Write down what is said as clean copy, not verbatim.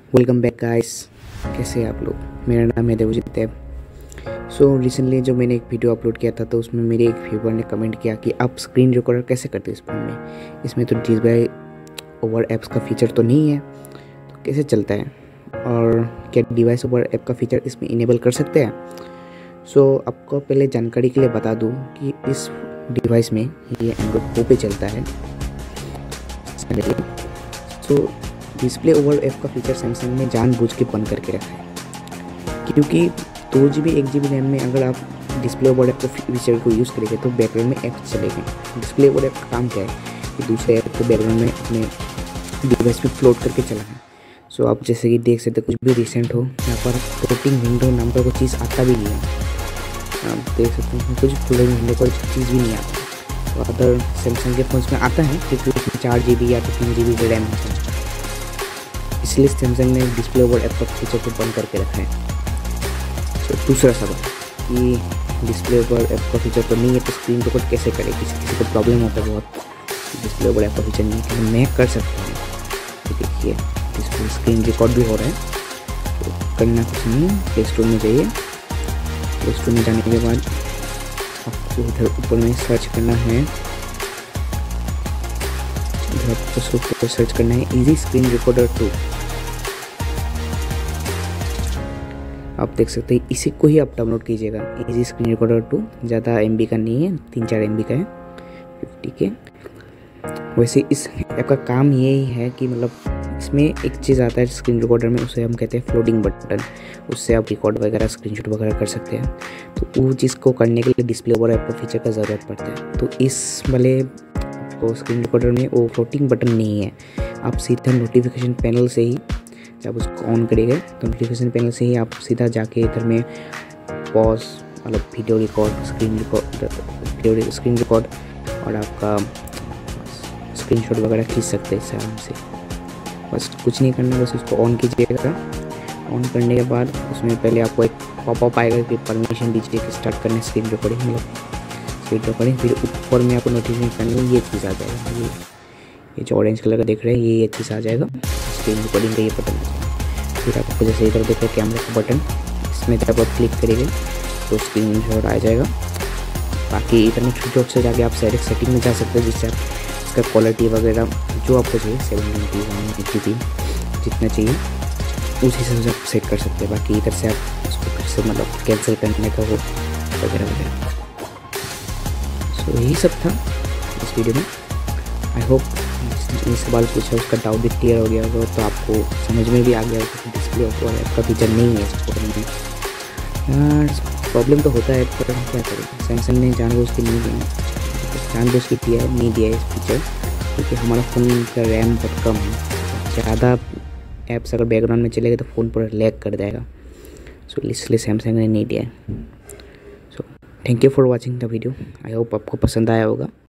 Welcome back guys. कैसे हैं आप लोग? मेरा नाम है देवजीत देव। रिसेंटली जो मैंने एक वीडियो अपलोड किया था तो उसमें मेरे एक व्यूवर ने कमेंट किया कि आप स्क्रीन रिकॉर्डर कैसे करते हैं इस फ़ोन में। इसमें तो डिवाइस ओवर ऐप्स का फीचर तो नहीं है, तो कैसे चलता है और क्या डिवाइस ओवर ऐप का फीचर इसमें इनेबल कर सकते हैं। आपको पहले जानकारी के लिए बता दूँ कि इस डिवाइस में ये एंड्रॉइड 4 पे चलता है। डिस्प्ले ओवर ऐप का फीचर सैमसंग ने जानबूझ के बंद करके रखा है, क्योंकि 2GB 1GB रैम में अगर आप डिस्प्ले ओवर ऐप को फीचर को यूज़ करेंगे तो बैकग्राउंड में ऐप चलेंगे। डिस्प्ले ओवर ऐप का काम क्या है कि दूसरे ऐप को बैकग्राउंड में अपने डिवाइस में फ्लोट करके चलाना। आप जैसे कि देख सकते कुछ भी रिसेंट हो, यहाँ पर फ्लोटिंग विंडो नाम का कोई चीज़ आता भी नहीं है। आप देख सकते हैं कुछ फ्लोटिंग विंडो कोई चीज़ भी नहीं आता। तो अदर सैमसंग के फ़ोन्स में आता है क्योंकि उसमें 4GB या तो 3GB रैम होता है, इसलिए सैमसंग ने डिस्प्ले ओवर ऐप का फीचर को बंद करके रखा है। दूसरा सवाल कि डिस्प्ले ओवर ऐप का फीचर तो नहीं है तो स्क्रीन रिकॉर्ड कैसे करें। किसी को प्रॉब्लम होता है बहुत, डिस्प्ले ओवर ऐप का फीचर नहीं है, मैं कर सकता हूँ। तो देखिए डिस्प्ले स्क्रीन रिकॉर्ड भी हो रहा है। तो करना कुछ नहीं, प्ले स्टोर में जाइए। प्ले स्टोर में जाने के बाद आपको इधर ऊपर में सर्च करना है, आपको सर्च करना है इजी स्क्रीन रिकॉर्डर 2। आप देख सकते हैं इसी को ही आप डाउनलोड कीजिएगा। इजी स्क्रीन रिकॉर्डर 2 ज़्यादा MB का नहीं है, 3-4 MB का है, 50 के। वैसे इस ऐप का काम यही है कि मतलब इसमें एक चीज़ आता है स्क्रीन रिकॉर्डर में, उसे हम कहते हैं फ्लोटिंग बटन। उससे आप रिकॉर्ड वगैरह स्क्रीनशॉट वगैरह कर सकते हैं। तो वो चीज़ को करने के लिए डिस्प्ले ओवर ऐप का फीचर का ज़रूरत पड़ता है। तो इस वाले तो स्क्रीन रिकॉर्डर में वो फ्लोटिंग बटन नहीं है। आप सीधा नोटिफिकेशन पैनल से ही जब उसको ऑन करेंगे तो नोटिफिकेशन पैनल से ही आप सीधा जाके इधर में पॉज मतलब वीडियो रिकॉर्ड, स्क्रीन रिकॉर्ड और आपका स्क्रीनशॉट वगैरह खींच सकते हैं आराम से। बस कुछ नहीं करना, बस उसको ऑन कीजिएगा। ऑन करने के बाद उसमें पहले आपको एक पॉपअप आएगा कि परमिशन दीजिए कि स्टार्ट करने स्क्रीन रिकॉर्डिंग, मतलब स्क्रीन रिकॉर्डिंग। फिर ऊपर में आपको नोटिफिकेशन पैनल में ये चीज़ आ जाएगा, ये जो ऑरेंज कलर का देख रहे हैं ये चीज़ आ जाएगा, स्क्रीन रिकॉर्डिंग का ये बटन आ जाएगा। फिर आपको जैसे इधर देख रहे हैं कैमरा का बटन, इसमें जब आप क्लिक करेंगे तो स्क्रीन शॉट आ जाएगा। बाकी इधर में छोटे से जाके आप डायरेक्ट सेटिंग में जा सकते हैं, जिससे आप इसका क्वालिटी वगैरह जो आपको चाहिए 720p 180p जितना चाहिए उस हिसाब से आप सेट कर सकते हैं। बाकी इधर से आप उसको फिर से मतलब कैंसिल करने का वो वगैरह वगैरह। यही सब था इस वीडियो में। आई होप ये सवाल पूछा उसका डाउट भी क्लियर हो गया होगा, तो आपको समझ में भी आ गया होगा कि डिस्प्ले ओवर ऐप का फीचर नहीं है इस फ़ोन में। प्रॉब्लम तो होता है, पर हम क्या करें, सैमसंग ने जानबूझ के नहीं दिया, जानबूझ के दिया है नहीं दिया है इस फीचर, क्योंकि हमारा फ़ोन का रैम बहुत कम है। ज़्यादा ऐप्स अगर बैकग्राउंड में चलेगा तो फ़ोन पूरा लैग कर जाएगा। इसलिए सैमसंग ने नहीं दिया है। Thank you for watching the video. I hope आपको पसंद आया होगा।